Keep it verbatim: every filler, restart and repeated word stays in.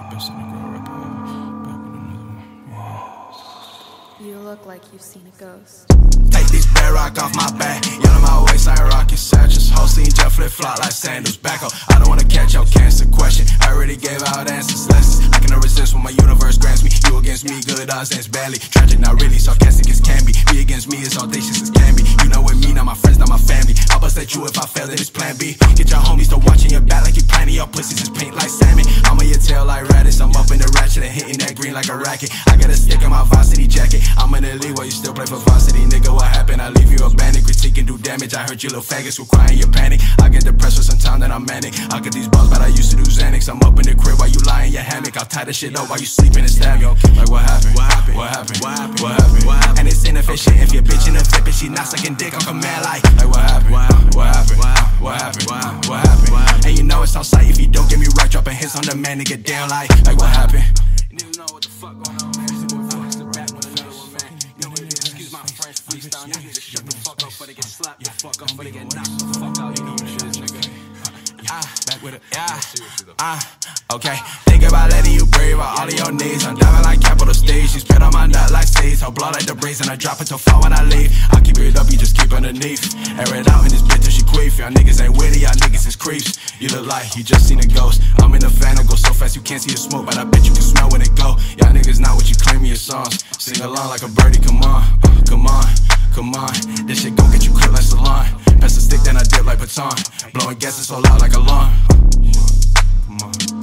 Best in the girl right back with another one. Yeah. You look like you've seen a ghost. Take this bad rock off my back, yellow my waist like rocket satchels. Hosting jet flip flop like sandals. Back up, I don't wanna catch your cancer question. I already gave out answers, lessons. I cannot resist when my universe grants me. You against me, good odds, that's badly. Tragic, not really, sarcastic as can be. Me against me is audacious as can be. You know with me, not my friends, not my family. I'll bust at you if I fail, then it's plan B. Get your homies to watching your back like you planning. Your pussies is paint like salmon. I'm on your tail like radish. I'm up in the ratchet and hitting that green like a racket. I got a stick in my varsity jacket. I'm in the league while you still play for varsity. Nigga, what happened? I leave you abandoned. Critique and do damage. I heard you little faggots who cry in your panic. I get depressed for some time, then I'm manic. I get these balls, but I used to do Xanax. I'm up in the crib while you lie in your hammock. I'll tie the shit up while you sleeping and stab you. Like what happened? What happened? What happened? What happened? What happened? What happened? And it's inefficient if your bitch in a flip and she not sucking dick on command. Like, like what happened? What happened? What happened? What happened? What happened? What happened? And you know it's on sight if you don't get me right. Dropping hits on the man to get down. Like, like what happened? Niggas know what the fuck going on, man. It's the boy Fukkit, the rap with another one, man. Yo, excuse my French freestyle. Niggas just shut the fuck up before they get slapped the fuck up before they get knocked the fuck out. You know what it is, nigga. Ah, back with it, yeah, ah, okay. Think about letting you breathe on all of your knees. I'm diving like Capital Stage. You spit on my nut like seeds. Her blood like the breeze and I drop it till fall when I leave. I keep it up, you just keep underneath. Air it out in this bitch till she queef. Y'all niggas ain't witty, y'all niggas is creeps. You look like you just seen a ghost. I'm in the van, I go so fast you can't see the smoke, but I bet you can smell when it go. Y'all niggas not what you claim in your songs. Sing along like a birdie, come on, come on, come on. This shit gon' get you clipped like salon. Pass the stick, then I dip like baton. Blowing gases so loud like alarm. Come on.